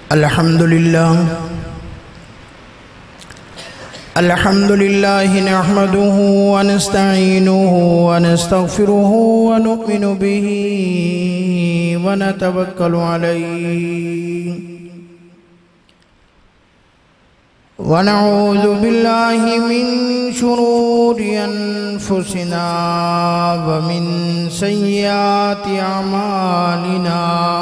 अल्हम्दुलिल्लाह नहमदुहु व नस्तईनुहु व नस्तगफिरुहु व नुमिनु बिही व नतवक्कलु अलैहि व नऊज़ु बिल्लाहि मिन शुरूरि अनफुसिना व मिन सय्यिआति अमालिना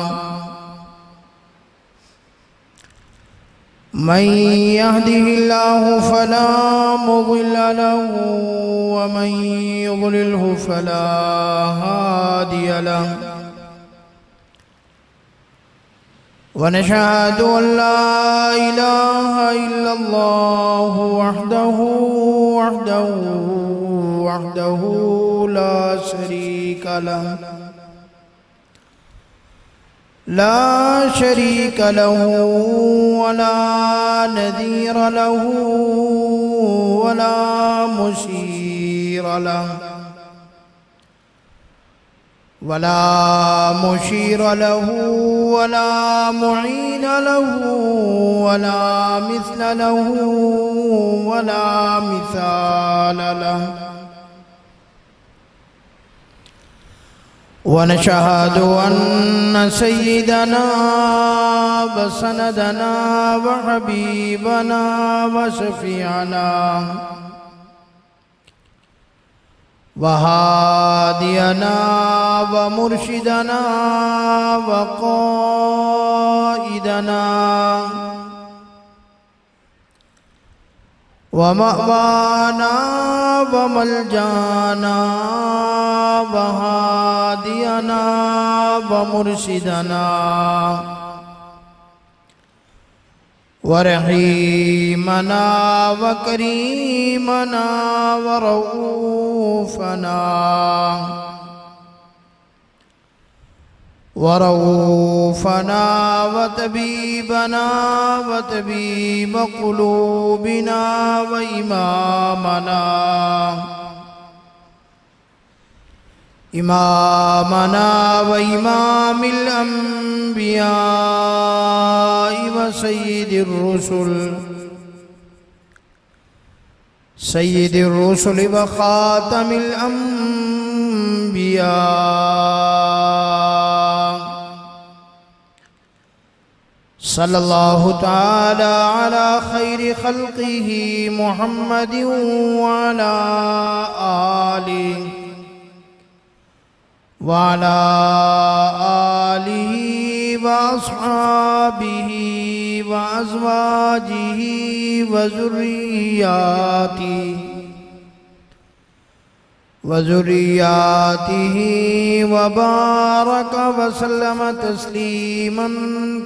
मन यहदिहिल्लाहु फला मुज़िल्ल लहु व मन युज़लिल्हु फला हादिय लहु व नशहदु अन ला इलाहा इल्लल्लाहु वहदहु ला शरीका लहु वला नज़ीर लहु वला मुशीर लहु वला मुईन लहु वला मिस्ल लहु वला मिसाल लहु वनशहदु अन्न सय्यिदना व सनदना व हबीबना व शफीअना व हादियना व मुर्शिदना व क़ाइदना व मअवाना व मलजाना व हादियना व मुर्शिदना व रहीमना व करीमना व रऊफ़ना व तबीबना व तबीब क़ुलूबिना व इमामना व इमामिल अंबिया व सय्यिदिर रुसुल व खातमिल अंबिया सल्लल्लाहु तआला अला खैरि खल्क़िही मुहम्मदिन व अला आलिही व अस्हाबिही व अज़वाजिही व ज़ुर्रिय्यातिही व बारक व सल्लम तस्लीमन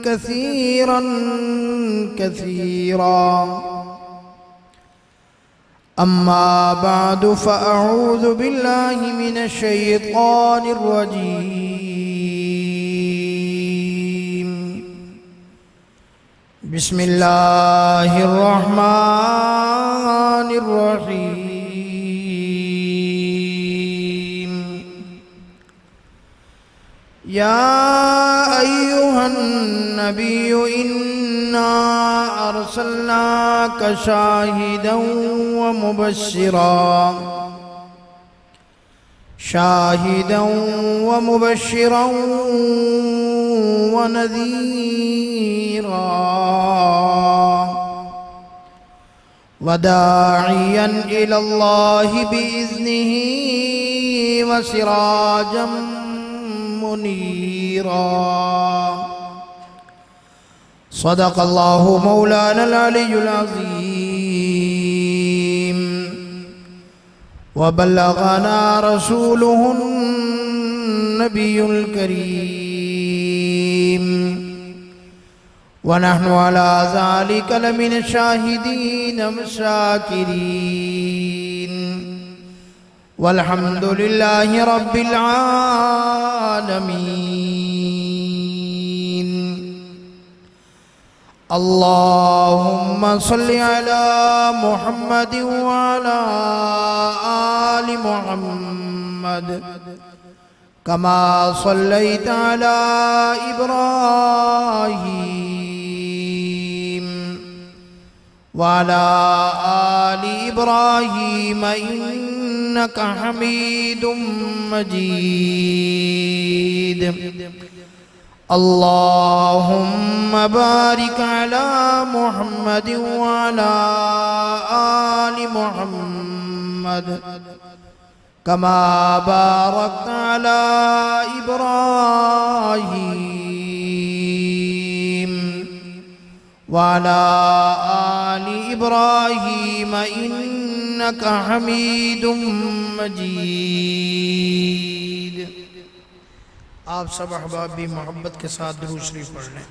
कसीरा अम्मा बादु फ़अऊज़ु बिल्लाहि मिनश शैतानिर रजीम बिस्मिल्लाहिर रहमानिर रहीम या अय्युहन नबिय्यु इन्ना अर्सलनाका शाहिदन व मुबश्शिरन व नज़ीरा व दाइयन इलल्लाहि बिइज़्निही व सिराजम मुनीरा सदक़ल्लाहु मौलानल अलियुल अज़ीम व बल्लगना रसूलुहुन नबियुल करीम व नहनु अला ज़ालिका लमिन शाहिदीन व शाकिरीन वल्हम्दुलिल्लाहि रब्बिल आलमीन। अल्लाहुम्मा सल्लि अला मुहम्मद व अला आलि मुहम्मद कमा सल्लैता अला इब्राहीम वाला आलि इब्राहीम इन्नका हमीदुम मजीद। अल्लाहुम्मा बारिक अला मुहम्मद व अला आलि मुहम्मद कमा बारकता अला इब्राहीम व अला आलि इब्राहीम इन्नका हमीदुम मजीद। आप सब अहबाब भी मोहब्बत के साथ दुरूद शरीफ पढ़ लें।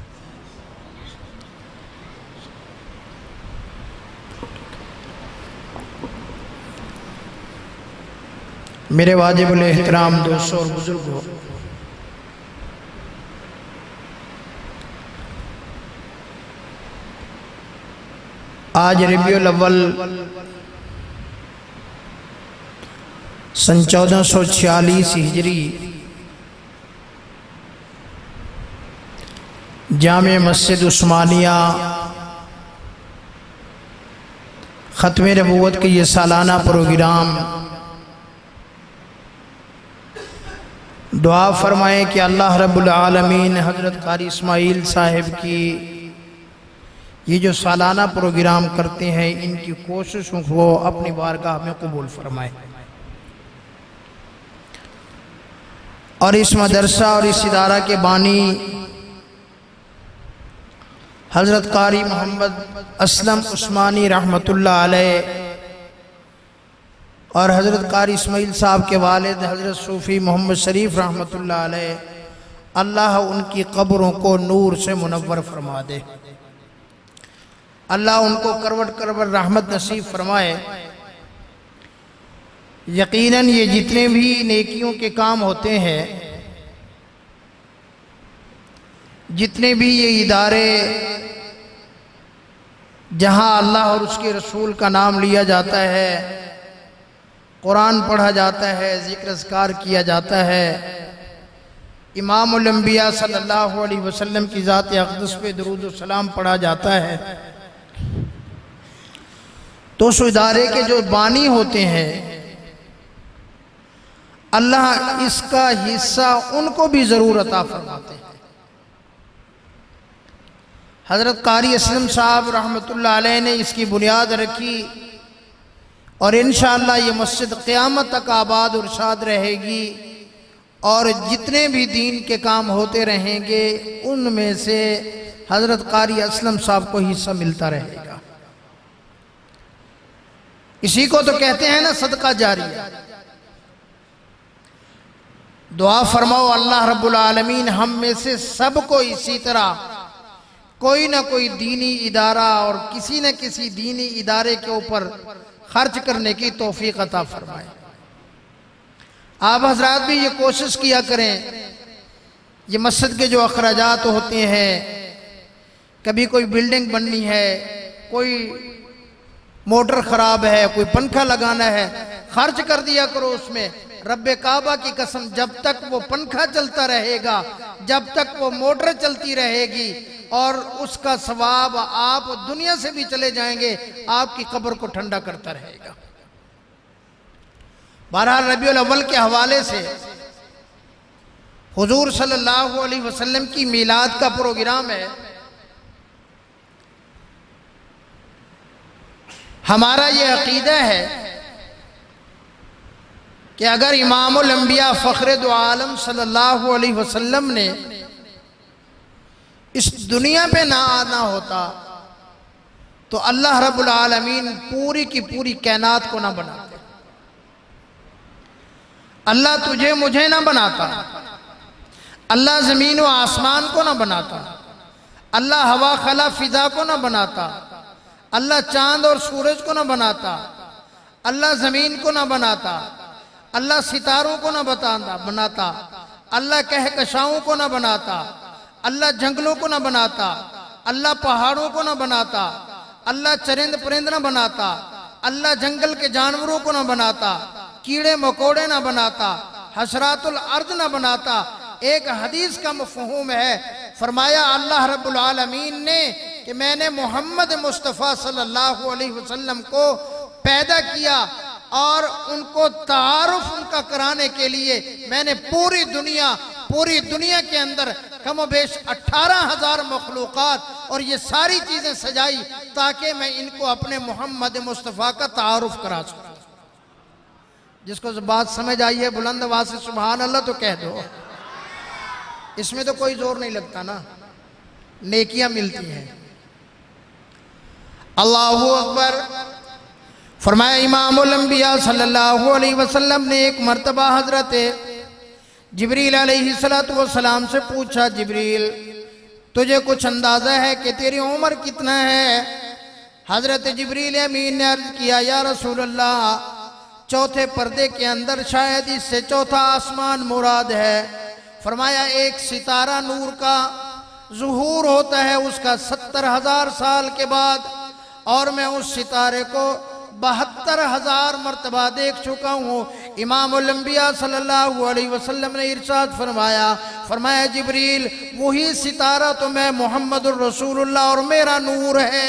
मेरे वाजिबुल एहतराम दोस्तों और बुजुर्गों, आज रबीउल अव्वल सन 1446 हिजरी जामे मस्जिद उस्मानिया ख़त्म नबूवत के ये सालाना प्रोग्राम दुआ फरमाएं कि अल्लाह रब्बुल आलमीन हज़रत कारी इस्माइल साहिब की ये जो सालाना प्रोग्राम करते हैं इनकी कोशिशों को अपनी बारगाह में कबूल फरमाए और इस मदरसा और इस इदारा के बानी हज़रत कारी मोहम्मद असलम उस्मानी रहमतुल्लाह अलैह और हज़रत कारी इस्माइल साहब के वालिद हज़रत सूफ़ी मोहम्मद शरीफ रहमतुल्लाह अलैह, अल्लाह उनकी कब्रों को नूर से मुनव्वर फरमा दे। अल्लाह उनको करवट करवट रहमत नसीब फरमाए। यकीनन ये जितने भी नेकियों के काम होते हैं, जितने भी ये इदारे जहाँ अल्लाह और उसके रसूल का नाम लिया जाता है, कुरान पढ़ा जाता है, ज़िक्र अज़कार किया जाता है, इमामुल अंबिया सल्लल्लाहु अलैहि वसल्लम की ज़ात अक़दस पे दुरूद व सलाम पढ़ा जाता है, तो उस इदारे के जो बानी होते हैं अल्लाह इसका हिस्सा उनको भी ज़रूर अता फरमाते हैं। हज़रत कारी असलम साहब रहमतुल्लाह अलैह ने इसकी बुनियाद रखी और इंशाअल्लाह ये मस्जिद क़यामत तक आबाद और शाद रहेगी और जितने भी दीन के काम होते रहेंगे उनमें से हज़रत कारी असलम साहब को हिस्सा मिलता रहेगा। इसी को तो कहते हैं ना सदका जारिया। दुआ फरमाओ अल्लाह रब्बुल आलमीन हम में से सबको इसी तरह कोई ना कोई दीनी इदारा और किसी न किसी दीनी इदारे के ऊपर खर्च करने की तौफीक अता फरमाए। आप हजरात भी ये कोशिश किया करें, ये मस्जिद के जो अखराजात होते हैं, कभी कोई बिल्डिंग बननी है, कोई मोटर खराब है, कोई पंखा लगाना है, खर्च कर दिया करो उसमें। रब्बे काबा की कसम जब तक वो पंखा चलता रहेगा, जब तक वो मोटर चलती रहेगी और उसका सवाब आप दुनिया से भी चले जाएंगे, आपकी कब्र को ठंडा करता रहेगा। बहरहाल रबीउल अव्वल के हवाले से हुजूर सल्लल्लाहु अलैहि वसल्लम की मीलाद का प्रोग्राम है। हमारा ये अकीदा है कि अगर इमामुल अंबिया फ़ख्र दो आलम सल्लल्लाहु अलैहि वसल्लम ने इस दुनिया पे ना आना होता तो अल्लाह रब्बुल आलमीन पूरी की पूरी कायनात को ना बनाते। अल्लाह तुझे मुझे ना बनाता, अल्लाह ज़मीन व आसमान को ना बनाता, अल्लाह हवा खला फिजा को ना बनाता, अल्लाह चांद और सूरज को ना बनाता, अल्लाह ज़मीन को ना बनाता, अल्लाह सितारों को ना बनाता, अल्लाह कहकशाओं को ना बनाता, अल्लाह जंगलों को ना बनाता, अल्लाह पहाड़ों को ना बनाता, अल्लाह चरिंद परिंद ना बनाता, अल्लाह जंगल के जानवरों को ना बनाता, कीड़े मकोड़े ना बनाता, हशरातुल अर्द ना बनाता। एक हदीस का मफ़हूम है फरमाया अल्लाह रब्बुल आलमीन ने कि मैंने मोहम्मद मुस्तफ़ा सल्लल्लाहु अलैहि वसल्लम को पैदा किया और उनको तारुफ उनका कराने के लिए मैंने पूरी दुनिया के अंदर कमोबेश 18,000 मखलूक़ात और ये सारी चीज़ें सजाई ताकि मैं इनको अपने मोहम्मद मुस्तफ़ा का तारुफ करा सकूँ। जिसको बात समझ आई है बुलंद आवाज़ से सुभान अल्लाह तो कह दो। इसमें तो कोई जोर नहीं लगता ना, नेकियां मिलती हैं। अल्लाहु अकबर। फरमाया इमामुल अंबिया सल्लल्लाहु अलैहि वसल्लम ने एक मर्तबा हजरत जिब्रील अलैहिस्सलातु वस्सलाम से पूछा, जिब्रील तुझे कुछ अंदाजा है कि तेरी उम्र कितना है? हजरत जिब्रील अमीन ने अर्ज किया, या रसूल अल्लाह चौथे पर्दे के अंदर शायद इससे चौथा आसमान मुराद है। फरमाया एक सितारा नूर का ज़ुहूर होता है उसका 70,000 साल के बाद, और मैं उस सितारे को 72,000 मरतबा देख चुका हूँ। इमामुल अंबिया सल्लल्लाहु अलैहि वसल्लम ने इरशाद फरमाया जिब्रील वही सितारा तो मैं मोहम्मदुर रसूलुल्लाह और मेरा नूर है।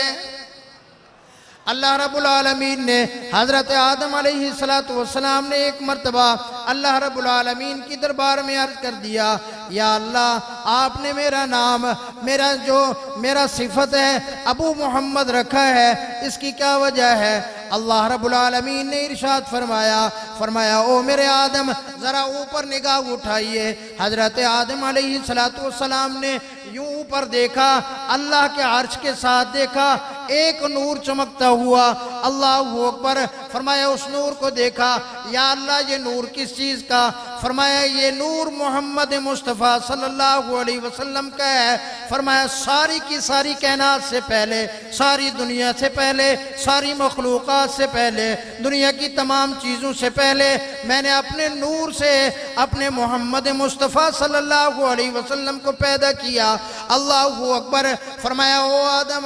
अल्लाह रब्बुल आलमीन ने हज़रत आदम अलैहिस्सलातु वस्सलाम ने एक मर्तबा अल्लाह रब्बुल आलमीन की दरबार में अर्ज कर दिया, या अल्लाह आपने मेरा नाम मेरा सिफत है अबू मोहम्मद रखा है, इसकी क्या वजह है? अल्लाह रब्बुल आलमीन ने इरशाद फरमाया ओ मेरे आदम ज़रा ऊपर निगाह उठाइए। हज़रत आदम अलैहिस्सलातु वस्सलाम ने यूं ऊपर देखा, अल्लाह के अर्श के साथ देखा, एक नूर चमकता हुआ। अल्लाहु अकबर। फरमाया उस नूर को देखा, या अल्लाह ये नूर किस चीज़ का? फरमाया ये नूर मोहम्मद मुस्तफ़ा सल्लल्लाहु अलैहि वसल्लम का है। फरमाया सारी की सारी कायनात से पहले, सारी दुनिया से पहले, सारी मखलूक़ात से पहले, दुनिया की तमाम चीज़ों से पहले मैंने अपने नूर से अपने मोहम्मद मुस्तफ़ा सल्लल्लाहु अलैहि वसल्लम को पैदा किया। अल्लाहु अकबर। फरमाया ओ आदम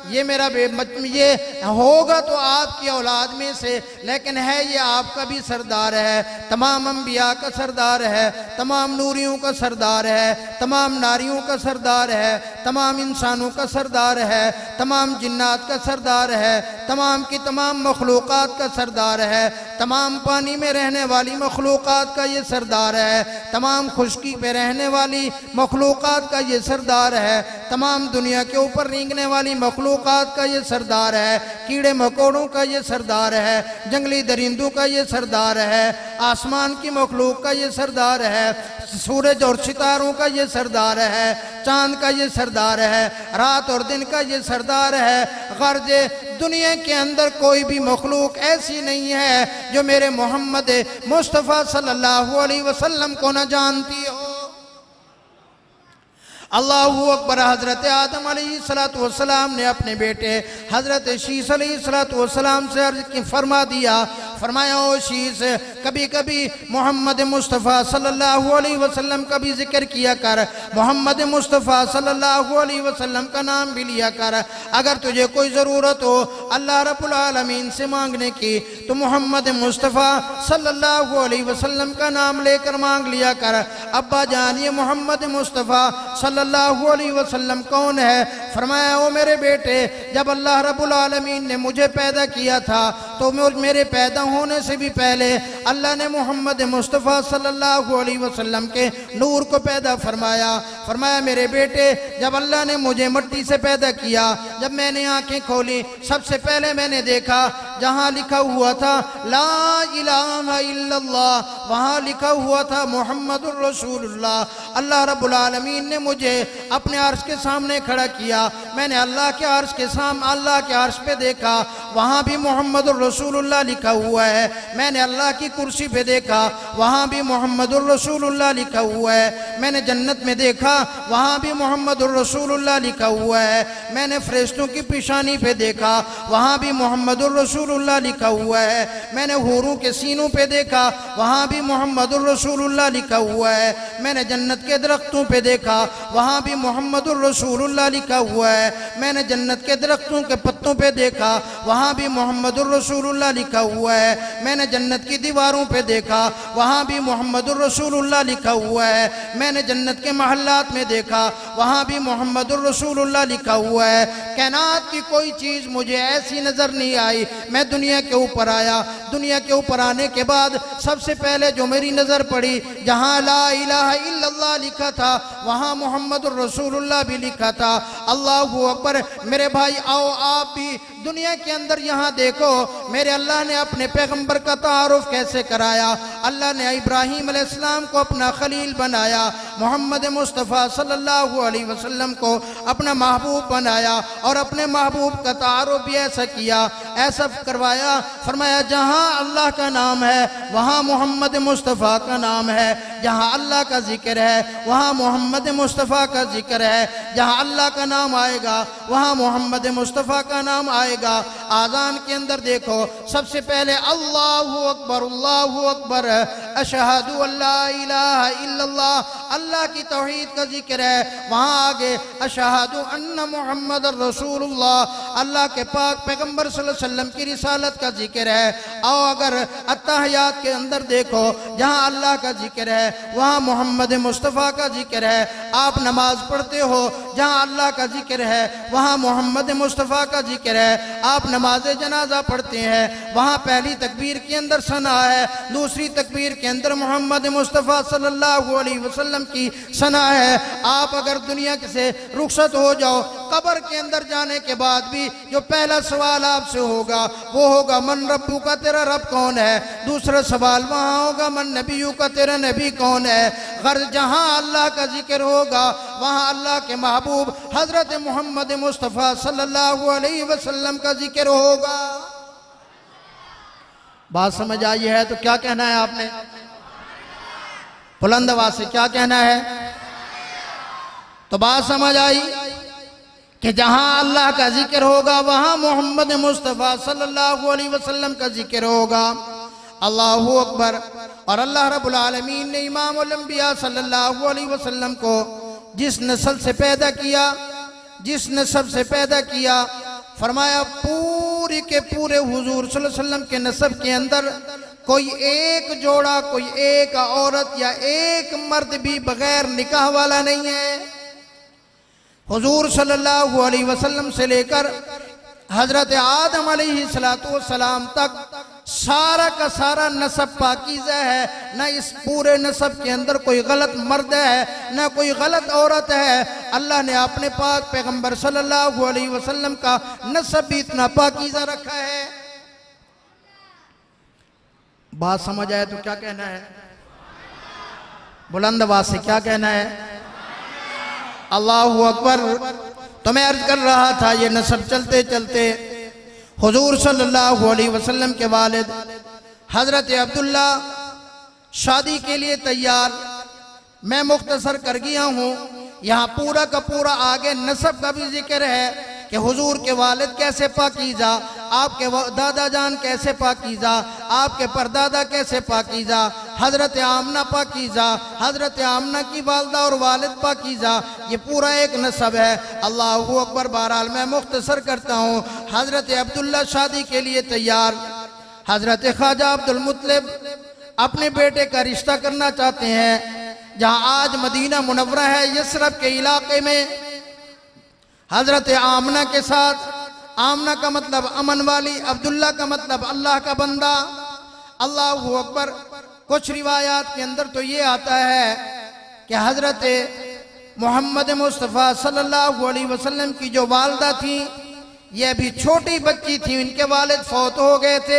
ये होगा तो आपकी औलाद में से, लेकिन है ये आपका भी सरदार है, तमाम अंबिया का सरदार है, तमाम नूरियों का सरदार है, तमाम नारियों का सरदार है, तमाम इंसानों का सरदार है, तमाम जिन्नात का सरदार है, तमाम की तमाम मखलूक़ात का सरदार है, तमाम पानी में रहने वाली मखलूक़ात का ये सरदार है, तमाम खुश्की पे रहने वाली मखलूक़ात का ये सरदार है, तमाम दुनिया के ऊपर रेंगने वाली मखलूक़ात का ये सरदार है, कीड़े मकोड़ों का ये सरदार है, जंगली दरिंदों का ये सरदार है, आसमान की मखलूक का ये सरदार है, सूरज और सितारों का ये सरदार है, चांद का ये सरदार है, रात और दिन का ये सरदार है। गर्ज दुनिया के अंदर कोई भी मखलूक ऐसी नहीं है जो मेरे मोहम्मद मुस्तफ़ा सल्लल्लाहु अलैहि वसल्लम को न जानती हो। अल्लाहु अकबर। हज़रत आदम अलैहिस्सलातु वस्सलाम ने अपने बेटे हज़रत शीस अलैहिस्सलातु वस्सलाम से अर्ज़ फरमा दिया, फरमाया ओ शीस कभी कभी मोहम्मद मुस्तफ़ा सल्लल्लाहु अलैहि वसल्लम का भी जिक्र किया कर, मोहम्मद मुस्तफ़ा सल्लल्लाहु अलैहि वसल्लम का नाम भी लिया कर। अगर तुझे कोई ज़रूरत हो अल्लाह रब्बुल आलमीन से मांगने की तो मोहम्मद मुस्तफ़ा सल्लल्लाहु अलैहि वसल्लम का नाम लेकर मांग लिया कर। अब्बा जान ये मोहम्मद मुस्तफ़ा सल्लल्लाहु अलैहि वसल्लम कौन है? फरमाया ओ मेरे बेटे जब अल्लाह रब्बुल आलमीन ने मुझे पैदा किया था तो मेरे पैदा होने से भी पहले अल्लाह ने मोहम्मद मुस्तफ़ा सल्लल्लाहु अलैहि वसल्लम के नूर को पैदा फरमाया मेरे बेटे जब अल्लाह ने मुझे मिट्टी से पैदा किया, जब मैंने आंखें खोली सबसे पहले मैंने देखा जहाँ लिखा हुआ था ला इलाहा इल्लल्लाह, वहाँ लिखा हुआ था मोहम्मदुर रसूलुल्लाह। अल्लाह रब्बुल आलमीन ने मुझे अपने अर्श के सामने खड़ा किया, मैंने अल्लाह के अर्श पे देखा, वहाँ भी मोहम्मदुर रसूलुल्लाह लिखा हुआ है। मैंने अल्लाह की कुर्सी पे देखा, वहाँ भी मोहम्मदुर रसूलुल्लाह लिखा हुआ है। मैंने जन्नत में देखा, वहाँ भी मोहम्मदुर रसूलुल्लाह लिखा हुआ है। मैंने फरिश्तों की पेशानी पे देखा, वहाँ भी मोहम्मदुर रसूलुल्लाह रसूलुल्लाह लिखा हुआ है। मैंने हूरों के सीनों पे देखा, वहाँ भी मोहम्मदुर रसूलुल्लाह लिखा हुआ है। मैंने जन्नत के दरख्तों पे देखा, वहाँ भी मोहम्मदुर रसूलुल्लाह लिखा हुआ है। मैंने जन्नत के दरख्तों के पत्तों पे देखा, वहाँ भी मोहम्मदुर रसूलुल्लाह लिखा हुआ है। मैंने जन्नत की दीवारों पे देखा, वहाँ भी मोहम्मदुर रसूलुल्लाह लिखा हुआ है। मैंने जन्नत के महल्लात में देखा, वहाँ भी मोहम्मदुर रसूलुल्लाह लिखा हुआ है। कायनात की कोई चीज़ मुझे ऐसी नज़र नहीं आई। मैं दुनिया के ऊपर आया, दुनिया के ऊपर आने के बाद सबसे पहले जो मेरी नज़र पड़ी, जहाँ ला इलाहा इल्लल्लाह लिखा था, वहाँ मोहम्मदुर रसूलुल्लाह भी लिखा था। अल्लाहू अकबर। मेरे भाई आओ आप भी दुनिया के अंदर यहाँ देखो, मेरे अल्लाह ने अपने पैगंबर का तारुफ कैसे कराया। अल्लाह ने इब्राहीम अलैहिस्सलाम को अपना खलील बनाया, मोहम्मद मुस्तफ़ा सल्लल्लाहु अलैहि वसल्लम को अपना महबूब बनाया और अपने महबूब का तारुफ भी ऐसा किया, ऐसा करवाया। फरमाया जहाँ अल्लाह का नाम है वहाँ मोहम्मद मुस्तफ़ा का नाम है, जहाँ अल्लाह का जिक्र है वहाँ मोहम्मद मुस्तफ़ा का जिक्र है, जहाँ अल्लाह का नाम आएगा वहाँ मोहम्मद मुस्तफ़ा का नाम आएगा। आज़ान के अंदर देखो, सबसे पहले अल्लाहु अकबर अशहदु अल्ला इलाहा इल्लल्लाह, अल्लाह की तौहीद का जिक्र है। वहाँ आगे अशहदु अन्ना मुहम्मद रसूलुल्लाह, अल्लाह के पाक पैगंबर सल्लल्लाहु अलैहि वसल्लम की रिसालत का जिक्र है। और अगर अत्तहियात के अंदर देखो, जहाँ अल्लाह का जिक्र है वहाँ मोहम्मद मुस्तफ़ा का जिक्र है। आप नमाज पढ़ते हो, जहाँ अल्लाह का जिक्र है वहाँ मोहम्मद मुस्तफ़ा का जिक्र है। आप नमाज जनाजा पढ़ते हैं, वहाँ पहली तकबीर के अंदर सना है, दूसरी तकबीर के अंदर मोहम्मद मुस्तफ़ा सल्लल्लाहु अलैहि वसल्लम की सना है। आप अगर दुनिया से रुखसत हो जाओ, कब्र के अंदर जाने के बाद भी जो पहला सवाल आपसे होगा वो होगा मन रब्बू का, तेरा रब कौन है। दूसरा सवाल वहाँ होगा मन नबीयू का, तेरा नबी कौन है। गर्ज जहाँ अल्लाह का जिक्र होगा वहाँ अल्लाह के महबूब हजरत मोहम्मद मुस्तफ़ा सल्लल्लाहु अलैहि वसल्लम का जिक्र होगा। बात समझ आई है तो क्या कहना है आपने? बुलंद आवाज से क्या कहना है? तो बात समझ आई कि जहां अल्लाह का जिक्र होगा वहां मोहम्मद मुस्तफ़ा सल्लल्लाहु अलैहि वसल्लम का जिक्र होगा। अल्लाहु अकबर। और अल्लाह रब्बुल आलमीन ने इमामुल अंबिया सल्लल्लाहु अलैहि वसल्लम को जिस नस्ल से पैदा किया, जिस नस्ब से पैदा किया, फरमाया पूरे के पूरे हुजूर सल्लल्लाहु अलैहि वसल्लम के नस्ब के अंदर कोई एक जोड़ा, कोई एक औरत या एक मर्द भी बगैर निकाह वाला नहीं है। हुजूर सल्लल्लाहु अलैहि वसल्लम से लेकर हजरत आदम अलैहिस्सलातु वस्सलाम तक सारा का सारा नसब पाकीज़ा है। न इस पूरे नसब के अंदर कोई गलत मर्द है, न कोई गलत औरत है। अल्लाह ने अपने पाक पैगंबर सल्लल्लाहु अलैहि वसल्लम का नसब भी इतना पाकीज़ा रखा है। बात समझ आए तो क्या कहना है? बुलंद आवाज से क्या कहना है? अल्लाहु अकबर। तो मैं अर्ज कर रहा था, ये नसब चलते चलते हुजूर सल्लल्लाहु अलैहि वसल्लम के वालिद हजरत अब्दुल्ला शादी के लिए तैयार। मैं मुख्तसर कर गया हूँ, यहाँ पूरा का पूरा आगे नसब का भी जिक्र है कि हुजूर के वालिद कैसे पाकीज़ा, आपके दादा जान कैसे पाकीज़ा, आपके परदादा कैसे पाकीज़ा, हजरत आमना पाकीज़ा, हजरत आमना की वालदा और वालिद पाकीज़ा, ये पूरा एक नसब है। अल्लाहु अकबर। बहरहाल मैं मुख्तसर करता हूँ। हजरत अब्दुल्ला शादी के लिए तैयार। हजरत ख्वाजा अब्दुल मुत्तलिब अपने बेटे का रिश्ता करना चाहते हैं। जहाँ आज मदीना मुनव्वरा है, यसरब के इलाके में हजरत आमना के साथ, आमना का मतलब अमन वाली, अब्दुल्ला का मतलब अल्लाह का बंदा। अल्लाहु अकबर। कुछ रिवायात के अंदर तो ये आता है कि हजरत मोहम्मद मुस्तफ़ा सल्लल्लाहु अलैहि वसल्लम की जो वालदा थी, ये अभी छोटी बच्ची थी, इनके वालिद फौत हो गए थे।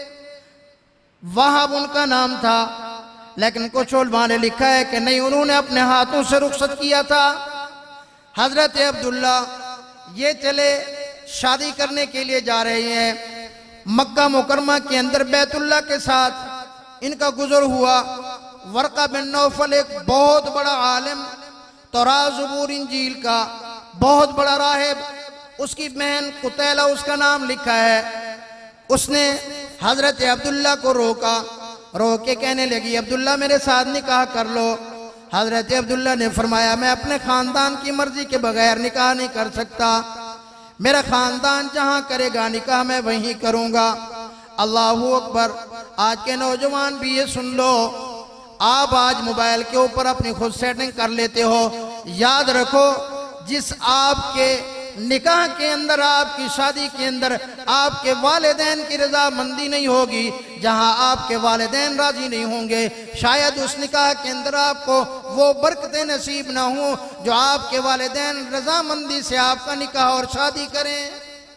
वहाब उनका नाम था, लेकिन कुछ उलमा ने लिखा है कि नहीं, उन्होंने अपने हाथों से रुखसत किया था। हजरत अब्दुल्ला ये चले शादी करने के लिए जा रहे हैं। मक्का मुकरमा के अंदर बैतुल्ला के साथ इनका गुजर हुआ। वर्का बिन नौफल एक बहुत बड़ा आलिम, तौरात ज़बूर इंजील का बहुत बड़ा राहिब, उसकी बहन कुतैला उसका नाम लिखा है। उसने हजरत अब्दुल्ला को रोका, रोक के कहने लगी अब्दुल्ला मेरे साथ निकाह कर लो। हजरत अब्दुल्ला ने फरमाया मैं अपने खानदान की मर्जी के बगैर निकाह नहीं कर सकता, मेरा खानदान जहां करेगा निकाह मैं वहीं करूंगा। अल्लाहू अकबर। आज के नौजवान भी ये सुन लो, आप आज मोबाइल के ऊपर अपनी खुद सेटिंग कर लेते हो, याद रखो जिस आपके निकाह के अंदर, आपकी शादी के अंदर आपके वालिदैन की रजामंदी नहीं होगी, जहां आपके वालिदैन राजी नहीं होंगे, शायद उस निकाह के अंदर आपको वो बरकतें नसीब ना हो जो आपके वालिदैन रजामंदी से आपका निकाह और शादी करें।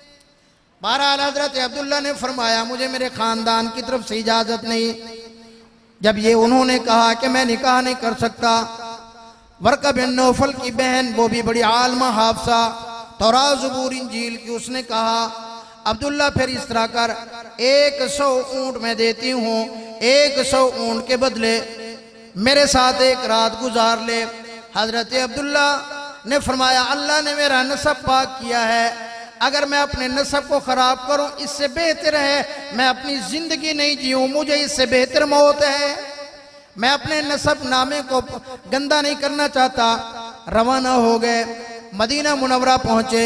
बहरहाल हजरत अब्दुल्ला ने फरमाया मुझे मेरे खानदान की तरफ से इजाजत नहीं। जब ये उन्होंने कहा कि मैं निकाह नहीं कर सकता, वर्का बिन नौफल की बहन, वो भी बड़ी आलमा हाफसा, तौरात ज़बूर इंजील की, उसने कहा अब्दुल्ला फिर इस तरह कर, 100 ऊंट मैं देती हूँ, 100 ऊंट के बदले मेरे साथ एक रात गुजार ले। हजरत अब्दुल्ला ने फरमाया अल्लाह ने मेरा नसब पाक किया है, अगर मैं अपने नसब को खराब करूं इससे बेहतर है मैं अपनी जिंदगी नहीं जीऊं, मुझे इससे बेहतर मौत है, मैं अपने नसब नामे को गंदा नहीं करना चाहता। रवाना हो गए, मदीना मुनव्वरा पहुंचे,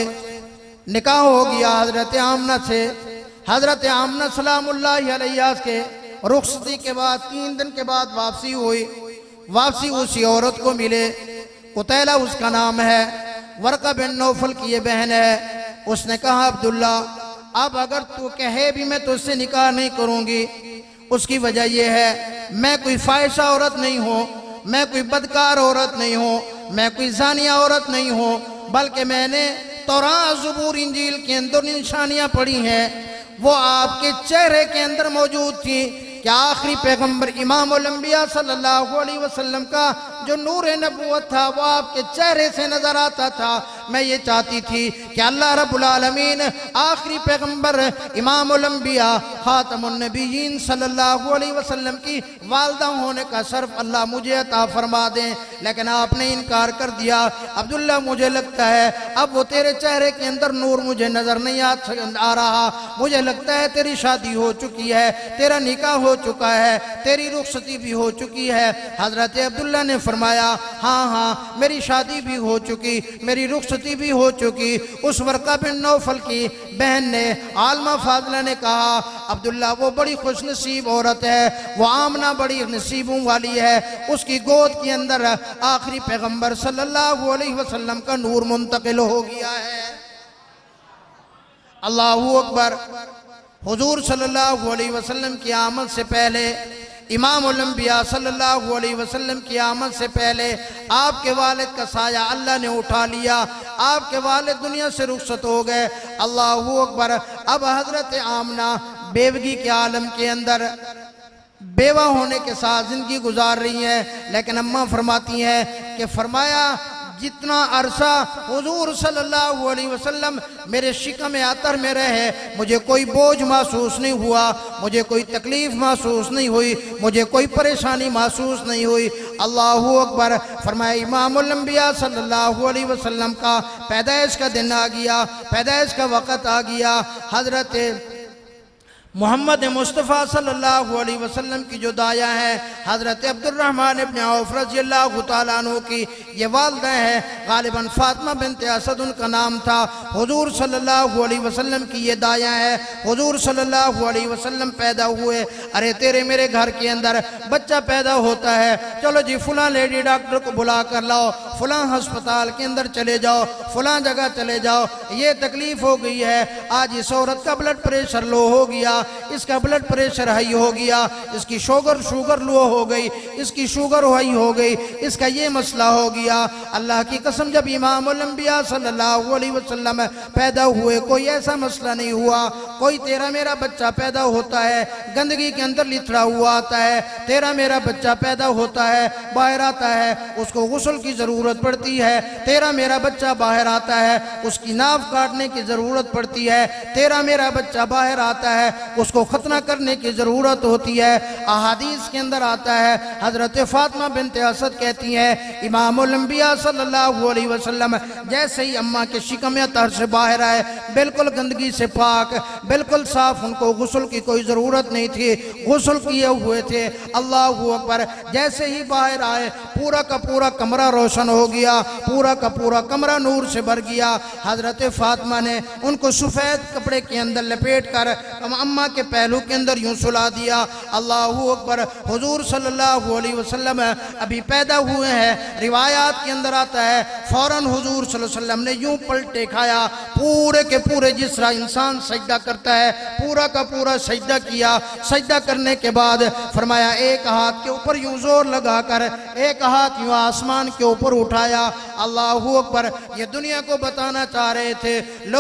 निकाह हो गया हजरत आमना से। हजरत आमना सलामुल्लाहि अलैहा के रुखसती के बाद 3 दिन के बाद वापसी हुई। वापसी उसी औरत को मिले, कुतैला उसका नाम है, वर्का बिन नौफल की ये बहन है। उसने कहा अब्दुल्ला अब अगर तू कहे भी मैं तुझसे निकाह नहीं करूंगी, उसकी वजह यह है मैं कोई फाहिशा औरत नहीं हूँ, मैं कोई बदकार औरत नहीं हूँ, मैं कोई जानिया औरत नहीं हूँ, बल्कि मैंने तौरात ज़बूर इंजील के अंदर निशानियाँ पढ़ी हैं, वो आपके चेहरे के अंदर मौजूद थी कि आखिरी पैगंबर इमामुल अंबिया सल्लल्लाहु अलैहि वसल्लम का जो नूर नबूवत था वो आपके चेहरे से नजर आता था। मैं ये चाहती थी कि अल्लाह रब्बुल आलमीन आखिरी पैगंबर इमामुल अंबिया खातमुन नबिय्यीन सल्लल्लाहु अलैहि वसल्लम की वालदा होने का शर्फ अल्लाह मुझे अता फरमा दें, लेकिन आपने इनकार कर दिया। अब्दुल्ला मुझे लगता है अब वो तेरे चेहरे के अंदर नूर मुझे नजर नहीं आ रहा, मुझे लगता है तेरी शादी हो चुकी है, तेरा निकाह हो चुका है, तेरी रुखसती भी हो चुकी है। हजरत अब्दुल्ला ने फरमाया हाँ हाँ मेरी शादी भी हो चुकी, मेरी रुखसती भी हो चुकी। उस वर्का बिन नौफल की बहन ने, आलमा फाजला ने कहा अब्दुल्ला वो बड़ी खुश नसीब औरत है, वो आमना बड़ी नसीबों वाली है, उसकी गोद के अंदर आखिरी पैगंबर सल्लल्लाहु अलैहि वसल्लम का नूर मुंतकिल हो गया है। अल्लाहू अकबर। हुजूर सल्लल्लाहु अलैहि वसल्लम की आमद से पहले, इमामुल अंबिया सल्लल्लाहु अलैहि वसल्लम की आमद से पहले आपके वालिद का साया अल्लाह ने उठा लिया, आपके वालिद दुनिया से रुखसत हो गए। अल्लाहू अकबर। अब हजरत आमना बेवगी के आलम के अंदर बेवा होने के साथ जिंदगी गुजार रही है, लेकिन अम्मा फरमाती हैं कि फरमाया जितना अरसा हुजूर सल्लल्लाहु अलैहि वसल्लम मेरे शिकम अतर में रहे मुझे कोई बोझ महसूस नहीं हुआ, मुझे कोई तकलीफ महसूस नहीं हुई, मुझे कोई परेशानी महसूस नहीं हुई। अल्लाहू अकबर। फरमाया इमामुल अंबिया सल्लल्लाहु अलैहि वसल्लम का पैदाइश का दिन आ गया, पैदाइश का वक़्त आ गया। हजरत मोहम्मद मुस्तफ़ा सल्लल्लाहु अलैहि वसल्लम की जो दाया है हज़रत अब्दुर्रहमान इब्न औफ रज़ियल्लाहु तआला अन्हु की ये वालिदा है, गालिबन फातिमा बिन्त असद उनका नाम था। हुजूर सल्लल्लाहु अलैहि वसल्लम की ये दाया है। हुजूर सल्लल्लाहु अलैहि वसल्लम पैदा हुए, अरे तेरे मेरे घर के अंदर बच्चा पैदा होता है, चलो जी फलां लेडी डॉक्टर को बुला कर लाओ, फलां अस्पताल के अंदर चले जाओ, फलां जगह चले जाओ, ये तकलीफ हो गई है, आज इस औरत का ब्लड प्रेशर लो हो गया, इसका ब्लड प्रेशर हाई हो गया, इसकी शुगर लो हो गई, इसकी शुगर हाई हो गई, इसका ये मसला हो गया। अल्लाह की कसम जब इमामुल अंबिया सल्लल्लाहु अलैहि वसल्लम पैदा हुए कोई ऐसा मसला नहीं हुआ। कोई तेरा मेरा बच्चा पैदा होता है गंदगी के अंदर लिथड़ा हुआ आता है, तेरा मेरा बच्चा पैदा होता है बाहर आता है उसको गुस्ल की जरूरत पड़ती है, तेरा मेरा बच्चा बाहर आता है उसकी नाव काटने की जरूरत पड़ती है, तेरा मेरा बच्चा बाहर आता है उसको खतना करने की जरूरत होती है। अहादीस के अंदर आता है हजरत फातिमा बिन्त असद कहती हैं इमामुल अंबिया सल्लल्लाहु अलैहि वसल्लम जैसे ही अम्मा के शिकम अतर से बाहर आए, बिल्कुल गंदगी से पाक, बिल्कुल साफ, उनको गुस्ल की कोई ज़रूरत नहीं थी, गुस्ल किए हुए थे। अल्लाहू अकबर। जैसे ही बाहर आए पूरा का पूरा कमरा रोशन हो गया, पूरा का पूरा कमरा नूर से भर गया। हजरत फातिमा ने उनको सफ़ेद कपड़े के अंदर लपेट कर अम्मा के पहलू के अंदर यूं सुला दिया। अल्लाहू अकबर। हुजूर सल्लल्लाहु अलैहि वसल्लम अभी पैदा हुए हैं। रिवायात के अंदर आता है फौरन हुजूर सल्लल्लाहु अलैहि वसल्लम ने यूं पलटे खाया, पूरे के पूरे जिस तरह इंसान सजदा करता है पूरा का पूरा सजदा किया। सजदा करने के बाद फरमाया एक हाथ के ऊपर यूं जोर लगाकर एक हाथ यूं आसमान के ऊपर उठाया। अल्लाहू अकबर। ये दुनिया को बताना चाह रहे थे,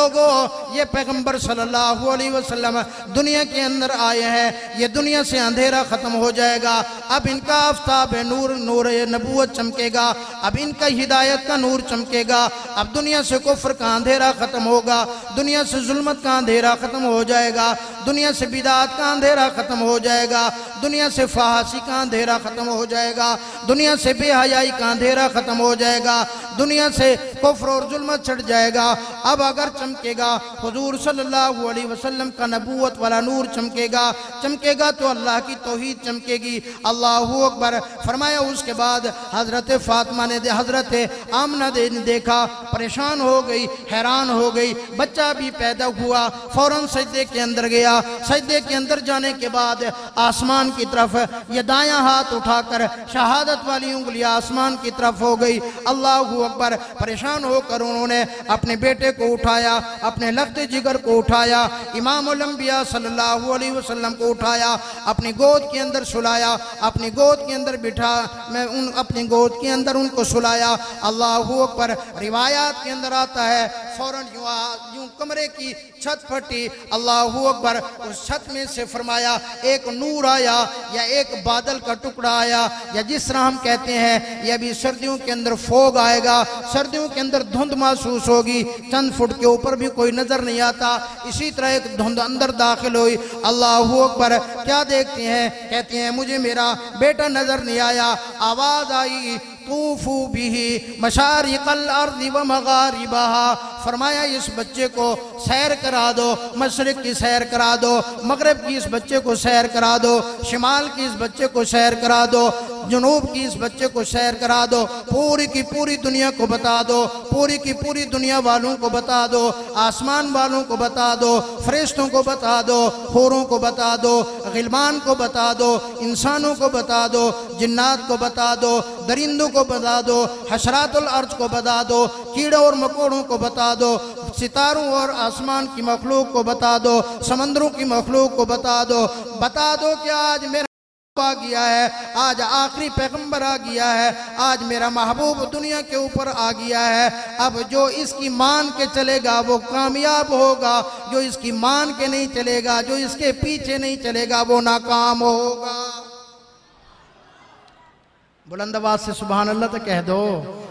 लोगों ये पैगंबर सल्लल्लाहु अलैहि वसल्लम दुनिया के अंदर आए हैं, ये दुनिया से अंधेरा खत्म हो जाएगा, अब इनका आफ्ताब नूर नूर नबूवत चमकेगा, अब इनका हिदायत का नूर चमकेगा, अब दुनिया से कुफ्र का अंधेरा खत्म होगा, दुनिया से जुल्मत का अंधेरा खत्म हो जाएगा, दुनिया से बिदात का अंधेरा खत्म हो जाएगा, दुनिया से फहासी का अंधेरा खत्म हो जाएगा, दुनिया से बेहयाई का अंधेरा खत्म हो जाएगा, दुनिया से कुफ्र और जुल्मत छट जाएगा। अब अगर चमकेगा हुजूर सल्लल्लाहु अलैहि वसल्लम का नबूवत वाला नूर चमकेगा, चमकेगा तो अल्लाह की तौहीद चमकेगी। अल्लाहू अकबर। फरमाया उसके बाद हजरत फातिमा ने हजरत आमना ने देखा, परेशान हो गई, हैरान हो गई। बच्चा भी पैदा हुआ, फौरन सजदे के अंदर गया। सजदे के अंदर जाने के बाद आसमान की तरफ ये दायां हाथ उठाकर शहादत वाली उंगली आसमान की तरफ हो गई। अल्लाहू अकबर। परेशान होकर उन्होंने अपने बेटे को उठाया, अपने लफ्ते जिगर को उठाया, इमामुल अंबिया सल्लल्लाहु अलैहि वसल्लम को उठाया, अपनी गोद के अंदर सुलाया, अपनी गोद के अंदर बिठा अपनी गोद के अंदर उनको सुलाया। अल्लाहू अकबर। रिवायात के अंदर आता है फौरन यूं कमरे की छत फटी। अल्लाहू अकबर। उस छत में से फरमाया एक नूर आया या एक बादल का टुकड़ा आया, या जिस तरह हम कहते हैं ये अभी सर्दियों के अंदर फोग आएगा, सर्दियों के अंदर धुंध महसूस होगी, चंद फुट के ऊपर भी कोई नजर नहीं आता, इसी तरह एक धुंध अंदर दाखिल हुई। अल्लाहू अकबर। क्या देखते हैं? कहते हैं मुझे मेरा बेटा नजर नहीं आया। आवाज आई तूफू बिही मशारिकल अर्ज़ि व मगारिबहा। फरमाया इस बच्चे को सैर करा दो, मशरिक की सैर करा दो, मगरिब की इस बच्चे को सैर करा दो, शिमाल की इस बच्चे को सैर करा दो, जुनूब की इस बच्चे को सैर करा दो, पूरी की पूरी दुनिया को बता दो, पूरी की पूरी दुनिया वालों को बता दो, आसमान वालों को बता दो, फरिश्तों को बता दो, हूरों को बता दो, गिलमान को बता दो, इंसानों को बता दो, जिन्नात को बता दो, दरिंदों को बता दो, हशरातुल अर्ज को बता दो, कीड़ों और मकोड़ों को बता दो, सितारों और आसमान की मखलूक को बता दो, समंदरों की मखलूक को बता दो कि आज मेरा आ गया है, आज आखिरी पैगंबर आ गया है, आज मेरा महबूब दुनिया के ऊपर आ गया है। अब जो इसकी मान के चलेगा वो कामयाब होगा, जो इसकी मान के नहीं चलेगा, जो इसके पीछे नहीं चलेगा वो नाकाम होगा। बुलंद आवाज से सुभान अल्लाह तो कह दो।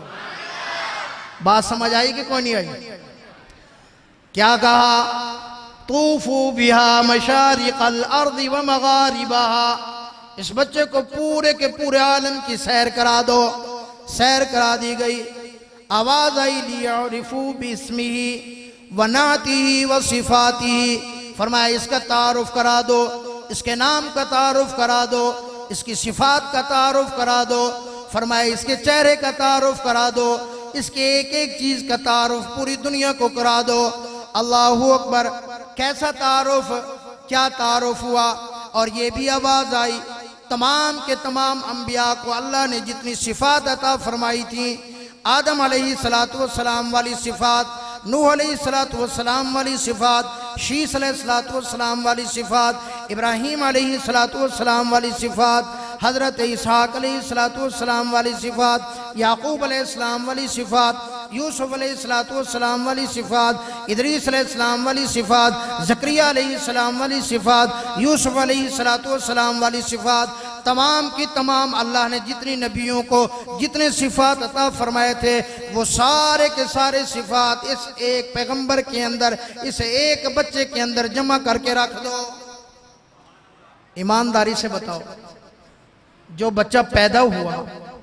बात समझ आई कि कोई नहीं आई? क्या कहा? तूफू बिहा मशारिकल अर्ज़ि व मगारिबहा। इस बच्चे को पूरे के पूरे आलम की सैर करा दो। सैर करा दी गई। आवाज आई लियअरिफू बिस्मिही व नातिही व सिफातिही। फरमाया इसका तारुफ करा दो, इसके नाम का तारुफ करा दो, इसकी सिफात का तारुफ करा दो। फरमाया इसके चेहरे का तारुफ करा दो, इसके एक एक चीज का तारुफ पूरी दुनिया को करा दो। अल्लाहू अकबर। कैसा तारुफ, क्या तारुफ हुआ? और ये भी आवाज आई तमाम के तमाम अंबिया को अल्लाह ने जितनी सिफात अता फरमाई थी, आदम अलैहिस्सलातु वस्सलाम वाली सिफात, नूह अलैहिस्सलाम वाली सिफात, शीस अलैहिस्सलाम वाली सिफात, इब्राहीम अलैहिस्सलाम वाली सिफात, हजरत इसहाक अलैहिस्सलाम वाली सिफात, याकूब अलैहिस्सलाम वाली सिफात, यूसुफ अलैहिस्सलाम वाली सिफात, इदरीस अलैहिस्सलाम वाली सिफात, ज़करिया अलैहिस्सलाम वाली सिफात, यूसुफ अलैहिस्सलाम वाली सिफात, तमाम की तमाम अल्लाह ने जितनी नबियों को जितने सिफात अता फरमाए थे वो सारे के सारे सिफात इस एक पैगंबर के अंदर, इस एक बच्चे के अंदर जमा करके रख दो। ईमानदारी से बताओ, जो बच्चा पैदा हुआ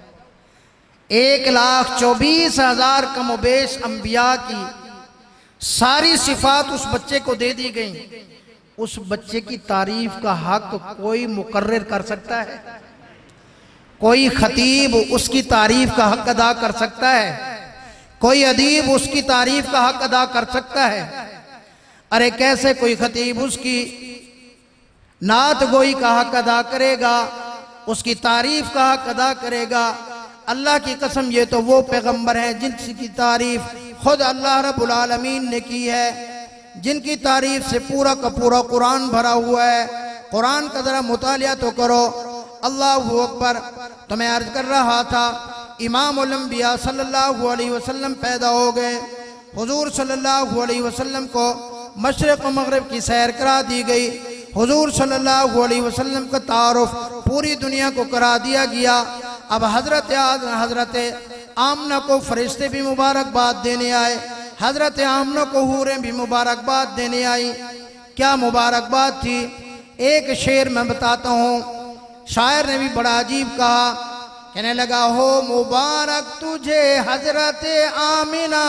1,24,000 कमोबेश अंबिया की सारी सिफात उस बच्चे को दे दी गई। उस बच्चे की तारीफ का हक कोई मुकर्रर कर सकता है? कोई खतीब उसकी तारीफ का हक अदा कर सकता है? कोई अदीब उसकी तारीफ का हक अदा कर सकता है? अरे कैसे कोई खतीब उसकी नात गोई का हक अदा करेगा, उसकी तारीफ का हक अदा करेगा? अल्लाह की कसम, ये तो वो पैगंबर हैं जिनकी तारीफ खुद अल्लाह रब्बुल आलमीन ने की है, जिनकी तारीफ से पूरा का पूरा कुरान भरा हुआ है। कुरान का जरा मुतालिया तो करो। अल्लाहु अकबर। तो मैं अर्ज कर रहा था, इमामुल अंबिया सल्लल्लाहु अलैहि वसल्लम पैदा हो गए। हुजूर सल्लल्लाहु अलैहि वसल्लम को मशरिक़ व मग़रिब की सैर करा दी गई। हुजूर सल्लल्लाहु अलैहि वसल्लम का तारुफ पूरी दुनिया को करा दिया गया। अब हजरत आमना को फरिश्ते भी मुबारकबाद देने आए, हजरत आमना को हूरें भी मुबारकबाद देने आई। क्या मुबारकबाद थी? एक शेर मैं बताता हूँ। शायर ने भी बड़ा अजीब कहा, कहने लगा, हो मुबारक तुझे हजरत आमिना।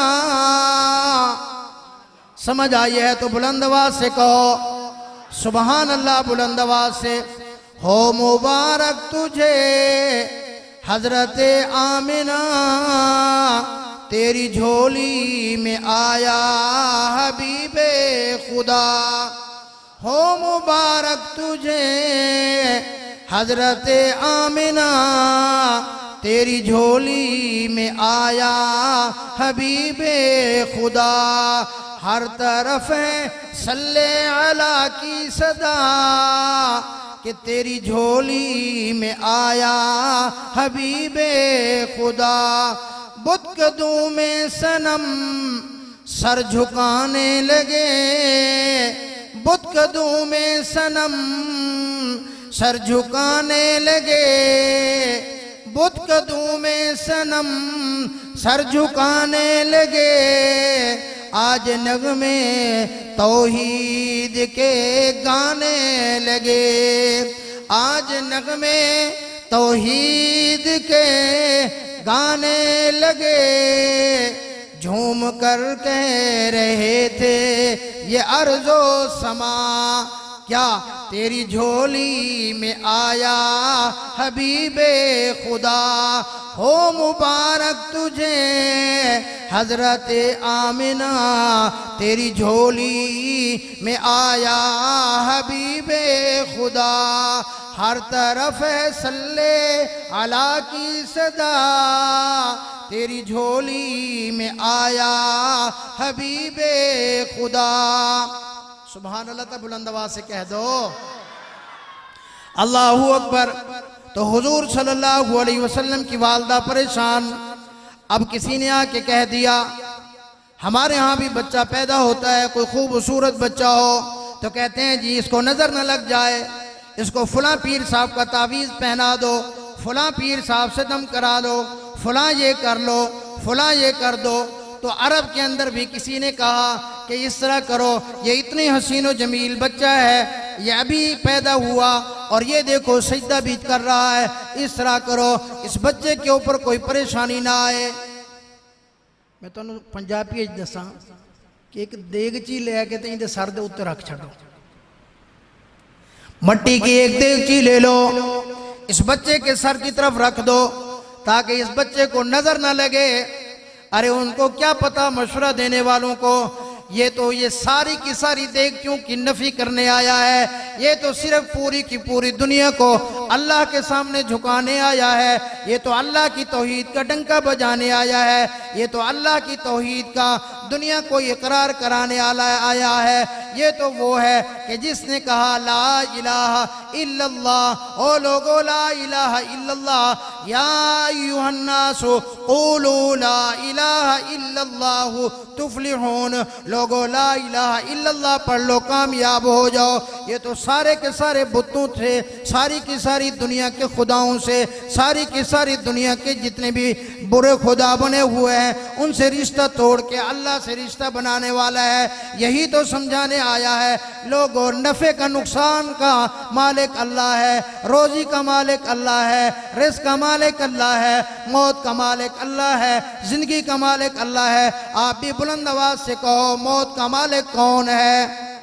समझ आई है तो बुलंद आवाज से कहो सुबहान अल्लाह, बुलंद आवाज से। हो मुबारक तुझे हजरत आमिना, तेरी झोली में आया हबीबे खुदा। हो मुबारक तुझे हजरत आमिना, तेरी झोली में आया हबीबे खुदा। हर तरफ है सल्ले अला की सदा, कि तेरी झोली में आया हबीबे खुदा। बुतकदों में सनम सर झुकाने लगे, बुतकदों में सनम सर झुकाने लगे, बुतकदों में सनम सर झुकाने लगे। आज नगमे तौहीद के गाने लगे, आज नगमे तौहीद के गाने लगे। झूम कर कह रहे थे ये अर्ज़ो समा, क्या तेरी झोली में आया हबीबे खुदा। हो मुबारक तुझे हजरत आमिना, तेरी झोली में आया हबीबे खुदा। हर तरफ है सल्ले अला की सदा, तेरी झोली में आया हबीबे खुदा। सुभान अल्लाह। तब बुलंद आवाज से कह दो अल्लाहू अकबर। तो हुजूर सल्लल्लाहु अलैहि वसल्लम की वालदा परेशान। अब किसी ने आके कह दिया, हमारे यहाँ भी बच्चा पैदा होता है, कोई खूबसूरत बच्चा हो तो कहते हैं जी इसको नजर न लग जाए, इसको फलां पीर साहब का तावीज़ पहना दो, फलां पीर साहब से दम करा लो, फलां ये कर लो, फलां ये कर दो। तो अरब के अंदर भी किसी ने कहा कि इस तरह करो, ये इतनी हसीन व जमील बच्चा है, ये अभी पैदा हुआ और ये देखो सजदा भी कर रहा है, इस तरह करो, इस बच्चे के ऊपर कोई परेशानी ना आए। मैं तो पंजाबी दसा कि एक देगची लेके तो इनके सर के उत्ते रख छो, मट्टी की एक देगची ले लो, इस बच्चे के सर की तरफ रख दो ताकि इस बच्चे को नजर ना लगे। अरे उनको क्या पता मशवरा देने वालों को, ये तो ये सारी की सारी देगचियों की नफी करने आया है, ये तो सिर्फ पूरी की पूरी दुनिया को अल्लाह के सामने झुकाने आया है, ये तो अल्लाह की तौहीद का डंका बजाने आया है, ये तो अल्लाह की तौहीद का दुनिया को इकरार कराने आया है। ये तो वो है कि जिसने कहा ला इलाहा इल्लल्लाह, ओ लोगो ला इलाहा इल्लल्लाह, या अय्युहन्नासु क़ूलू ला इलाहा इल्लल्लाह तुफ्लिहून, लोगो ला इलाहा इल्लल्लाह पढ़ लो कामयाब हो जाओ। ये तो सारे के सारे बुतों से, सारी की सारी दुनिया के खुदाओं से, सारी की सारी दुनिया के जितने भी बुरे खुदा बने हुए हैं उनसे रिश्ता तोड़ के अल्लाह से रिश्ता बनाने वाला है। यही तो समझाने आया है लोगों, नफ़े का नुकसान का मालिक अल्लाह है, रोजी का मालिक अल्लाह है, रिज़्क़ का मालिक अल्लाह है, मौत का मालिक अल्लाह है, जिंदगी का मालिक अल्लाह है। आप भी बुलंद आवाज से कहो मौत का मालिक कौन है?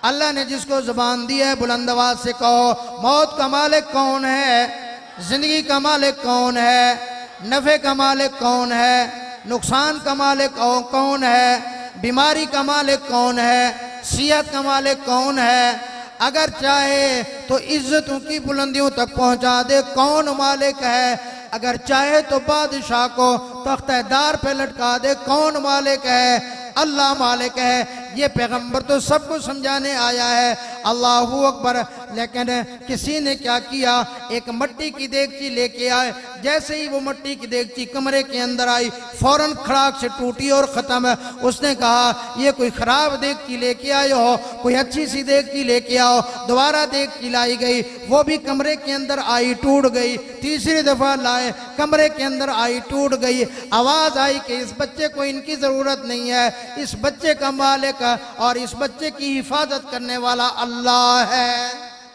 अल्लाह ने जिसको ज़ुबान दी है बुलंद आवाज से कहो, मौत का मालिक कौन है, जिंदगी का मालिक कौन है, नफ़े का मालिक कौन है, नुकसान का मालिक कौन है, बीमारी का मालिक कौन है, सेहत का मालिक कौन है। अगर चाहे तो इज्जतों की बुलंदियों तक पहुंचा दे, कौन मालिक है। अगर चाहे तो बादशाह को तख्तेदार पे लटका दे, कौन मालिक है, अल्लाह मालिक है। ये पैगंबर तो सबको समझाने आया है, अल्लाहू अकबर। लेकिन किसी ने क्या किया, एक मिट्टी की देगची लेके आए, जैसे ही वो मिट्टी की देगची कमरे के अंदर आई फौरन खड़ाक से टूटी और ख़त्म। उसने कहा ये कोई ख़राब देगची लेके आए हो, कोई अच्छी सी देगची लेके आओ। दोबारा देगची लाई गई, वो भी कमरे के अंदर आई, टूट गई। तीसरी दफ़ा लाए, कमरे के अंदर आई, टूट गई। आवाज़ आई कि इस बच्चे को इनकी ज़रूरत नहीं है, इस बच्चे का मालिक और इस बच्चे की हिफाजत करने वाला अल्लाह है।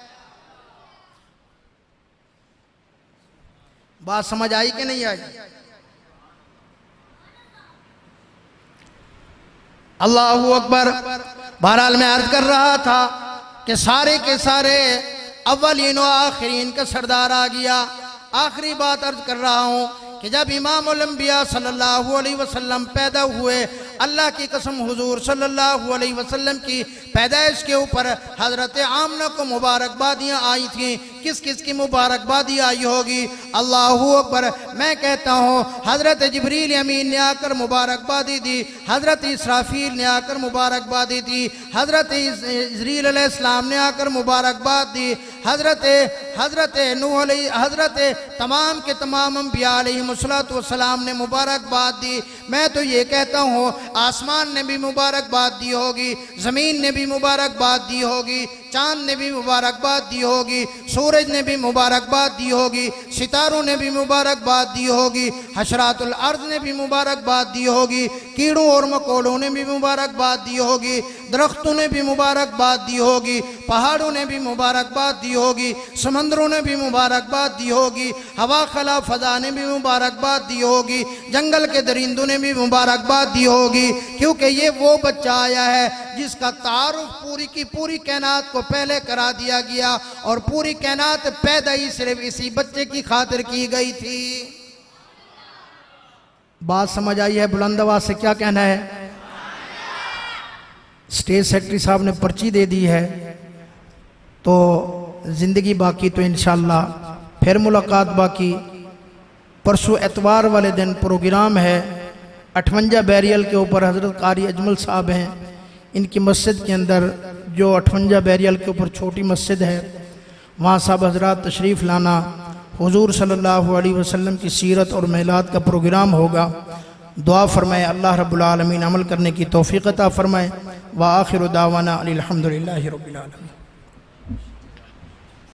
बात समझ आई कि नहीं आई? अल्लाहू अकबर। बहरहाल मैं अर्ज कर रहा था कि सारे के सारे अव्वलीन व आखिरीन का सरदार आ गया। आखिरी बात अर्ज कर रहा हूँ कि जब इमामुल अंबिया सल्लल्लाहु अलैहि वसल्लम पैदा हुए, अल्लाह की कसम हुजूर सल्लल्लाहु अलैहि वसल्लम की पैदाइश के ऊपर हजरत आमना को मुबारकबादियाँ आई थीं। किस किस की मुबारकबादी आई होगी? अल्लाहू अकबर। मैं कहता हूँ हजरत जिब्रील अमीन ने आकर मुबारकबादी दी, हजरत इसराफील ने आकर मुबारकबादी दी, हजरत इजरील अलैहिस्सलाम ने आकर मुबारकबाद दी, हजरत नूह हजरत तमाम के तमाम अंबिया अलैहिमुस्सलातु वस्सलाम ने मुबारकबाद दी। मैं तो ये कहता हूँ आसमान ने भी मुबारकबाद दी होगी, ज़मीन ने भी मुबारकबाद दी होगी, चांद ने भी मुबारकबाद दी होगी, सूरज ने भी मुबारकबाद दी होगी, सितारों ने भी मुबारकबाद दी होगी, हशरातुल अर्ज़ ने भी मुबारकबाद दी होगी, कीड़ों और मकोड़ों ने भी मुबारकबाद दी होगी, दरख्तों ने भी मुबारकबाद दी होगी, पहाड़ों ने भी मुबारकबाद दी होगी, समंदरों ने भी मुबारकबाद दी होगी, हवा खला फ़ज़ा ने भी मुबारकबाद दी होगी, जंगल के दरिंदों ने भी मुबारकबाद दी होगी। क्योंकि ये वो बच्चा आया है जिसका तारुफ पूरी की पूरी कायनात को पहले करा दिया गया और पूरी कायनात पैदा ही सिर्फ इसी बच्चे की खातिर की गई थी। बात समझ आई है? बुलंद आवाज से क्या कहना है? स्टेज सेक्रेटरी साहब ने पर्ची दे दी है, तो जिंदगी बाकी तो इंशाल्लाह फिर मुलाकात बाकी। परसों एतवार वाले दिन प्रोग्राम है 58 बैरियल के ऊपर। हज़रत कारी अजमल साहब हैं, इनकी मस्जिद के अंदर जो 58 बैरियल के ऊपर छोटी मस्जिद है, वहाँ साहब हजरात तशरीफ़ लाना। हुजूर सल्लल्लाहु अलैहि वसल्लम की सीरत और मेलाद का प्रोग्राम होगा। दुआ फरमाए अल्लाह रब्बुल आलमीन अमल करने की तौफ़ीक़ अता फरमाए। व आखिरु दावाना अनिल हम्दुलिल्लाहि रब्बिल आलमीन।